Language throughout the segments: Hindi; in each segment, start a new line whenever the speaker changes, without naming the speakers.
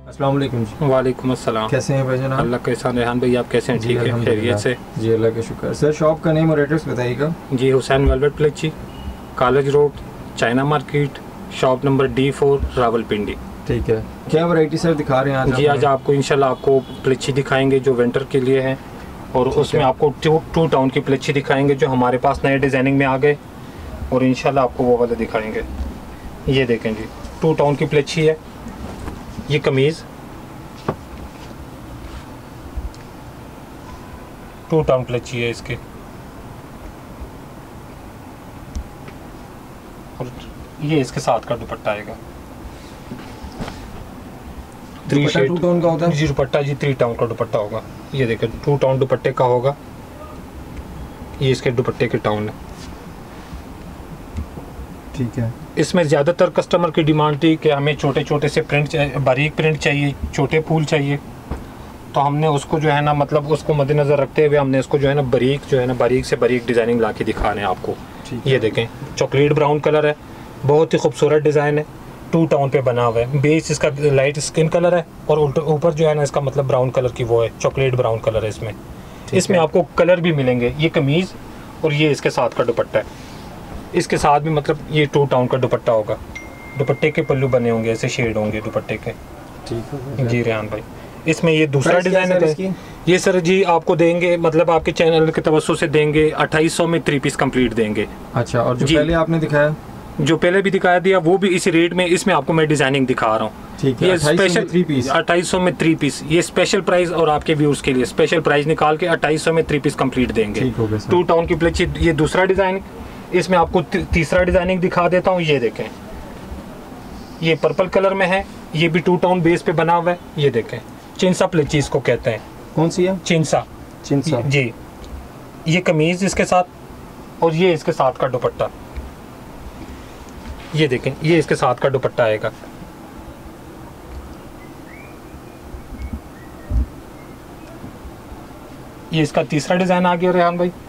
अस्सलाम वालेकुम जी।
वालेकुम अस्सलाम।
कैसे हैं भाई जनाब?
अल्लाह का एहसान। रेहान भाई आप कैसे हैं? ठीक है, खैरियत से?
जी अल्लाह का शुक्र। सर शॉप का नेम और एड्रेस बताइएगा।
जी हुसैन वेलवेट प्लेची, college road, China market, shop number D4, Rawalpindi.
ठीक है, क्या वैरायटी सर दिखा रहे हैं आज?
जी आज आपको इंशाल्लाह आपको प्लेची दिखाएंगे जो विंटर के लिए है, और उसमें आपको टू टाउन की प्लेची दिखाएंगे जो हमारे पास नए डिज़ाइनिंग में आ गए, और इंशाल्लाह आपको वो वाले दिखाएंगे। ये देखें जी, टू टाउन की प्लेची है। ये कमीज़ टू टाउन प्लेची है इसके, और ये इसके साथ का दुपट्टा आएगा। थ्री शेड
टू टाउन का होता है
जी दुपट्टा जी, 3 टाउन का दुपट्टा होगा। ये देखें 2 टाउन दुपट्टे का होगा। ये इसके दुपट्टे के टाउन है।
ठीक है।
इसमें ज़्यादातर कस्टमर की डिमांड थी कि हमें छोटे छोटे से प्रिंट चाहिए, बारीक प्रिंट चाहिए, छोटे फूल चाहिए, तो हमने उसको जो है ना मतलब उसको मद्देनज़र रखते हुए हमने इसको जो है ना बारीक से बारीक डिज़ाइनिंग ला के दिखा रहे हैं आपको। ये देखें चॉकलेट ब्राउन कलर है, बहुत ही खूबसूरत डिज़ाइन है, 2 टाउन पे बना हुआ है। बेस इसका लाइट स्किन कलर है, और ऊपर जो है ना इसका मतलब ब्राउन कलर की वो है, चॉकलेट ब्राउन कलर है इसमें। इसमें आपको कलर भी मिलेंगे। ये कमीज़ और ये इसके साथ का दुपट्टा है। इसके साथ भी मतलब ये 2 टाउन का दुपट्टा होगा। दुपट्टे के पल्लू बने होंगे, ऐसे शेड होंगे दुपट्टे के।
ठीक है
जी रेहान भाई, इसमें ये दूसरा डिज़ाइन है। ये सर जी आपको देंगे मतलब आपके चैनल के तवज्जो से देंगे 2800 में 3 पीस कंप्लीट देंगे।
अच्छा, और जो पहले आपने दिखाया,
जो पहले भी दिखाया दिया वो भी इसी रेट में, इसमें आपको मैं डिजाइनिंग दिखा रहा हूँ।
ठीक है,
ये स्पेशल 2800 में 3 पीस, ये स्पेशल प्राइस और आपके व्यूअर्स के लिए स्पेशल प्राइस निकाल के 2800 में 3 पीस कंप्लीट देंगे। 2 टाउन की प्लेची। ये दूसरा डिजाइन, इसमें आपको तीसरा डिजाइनिंग दिखा देता हूँ। ये देखें, ये पर्पल कलर में है, ये भी 2 टाउन बेस पे बना हुआ है। ये देखें चिंसा प्लेची इसको कहते हैं।
कौन सी है?
चिंसा जी। ये कमीज इसके साथ, और ये इसके साथ का दुपट्टा। ये देखें, ये इसके साथ का दुपट्टा आएगा। ये इसका तीसरा डिजाइन आ गया रेहान भाई।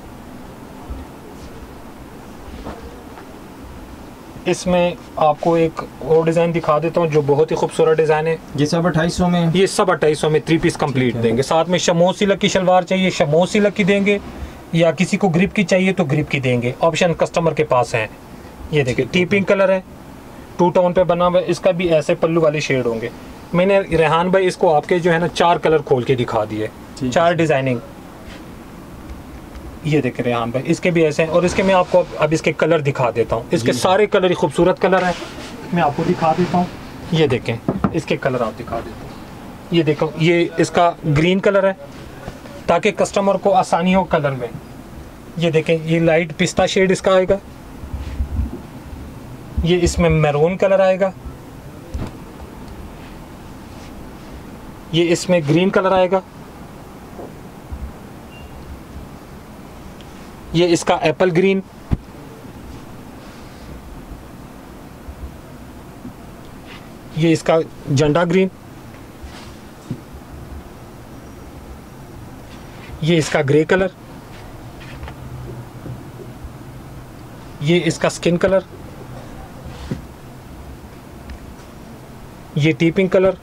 इसमें आपको एक और डिज़ाइन दिखा देता हूँ जो बहुत ही खूबसूरत डिज़ाइन है।
ये सब 2800 में?
ये सब 2800 में 3 पीस कंप्लीट देंगे। साथ में शमोज सिलक की शलवार चाहिए, शमोज सिलक की देंगे, या किसी को ग्रिप की चाहिए तो ग्रिप की देंगे। ऑप्शन कस्टमर के पास हैं। ये देखिए टी पिंक कलर है, 2 टाउन पे बना हुआ है। इसका भी ऐसे पल्लू वाले शेड होंगे। मैंने रेहान भाई इसको आपके जो है ना 4 कलर खोल के दिखा दिए, 4 डिज़ाइनिंग। ये देख रहे हैं रेहान भाई, इसके भी ऐसे हैं, और इसके मैं आपको अब इसके कलर दिखा देता हूँ। इसके सारे कलर ही खूबसूरत कलर हैं, मैं आपको दिखा देता हूँ। ये देखें इसके कलर आप दिखा देता हूँ। ये देखो, ये इसका ग्रीन कलर है ताकि कस्टमर को आसानी हो कलर में। ये देखें, ये लाइट पिस्ता शेड इसका आएगा। ये इसमें मैरून कलर आएगा। ये इसमें ग्रीन कलर आएगा। ये इसका एप्पल ग्रीन। ये इसका झंडा ग्रीन। ये इसका ग्रे कलर। ये इसका स्किन कलर। ये टी पिंक कलर,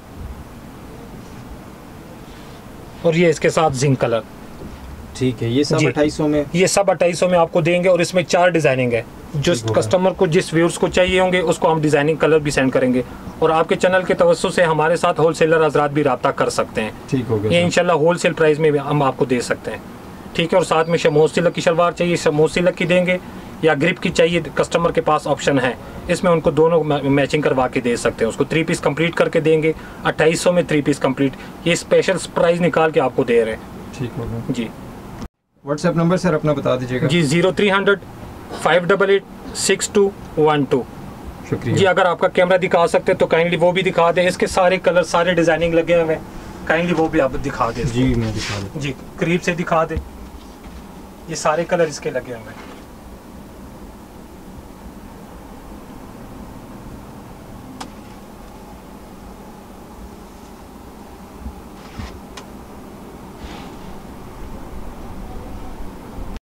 और ये इसके साथ जिंक कलर।
ठीक है, ये सब 2800 में?
ये सब 2800 में आपको देंगे, और इसमें 4 डिजाइनिंग है। जो कस्टमर को जिस व्यूअर्स को चाहिए होंगे उसको हम डिजाइनिंग कलर भी सेंड करेंगे, और आपके चैनल के तवज्जो से हमारे साथ होलसेलर हजरात भी रब्ता कर सकते हैं।
ठीक हो गया,
ये इंशाल्लाह होलसेल प्राइस में भी हम आपको दे सकते हैं। ठीक है, और साथ में शमोज सिलक की शलवार चाहिए, शमोज सिलक की देंगे, या ग्रिप की चाहिए, कस्टमर के पास ऑप्शन है। इसमें उनको दोनों मैचिंग करवा के दे सकते हैं। उसको 3 पीस कंप्लीट करके देंगे 2800 में 3 पीस कंप्लीट। ये स्पेशल प्राइस निकाल के आपको दे रहे हैं।
ठीक हो गया
जी।
व्हाट्सएप नंबर सर अपना बता दीजिएगा
जी। 0300 588 6212।
शुक्रिया
जी। अगर आपका कैमरा दिखा सकते तो काइंडली वो भी दिखा दें। इसके सारे कलर, सारे डिजाइनिंग लगे हुए हैं, काइंडली वो भी आप दिखा दें।
जी मैं दिखा दूँ।
जी करीब से दिखा दें। ये सारे कलर इसके लगे हुए हैं।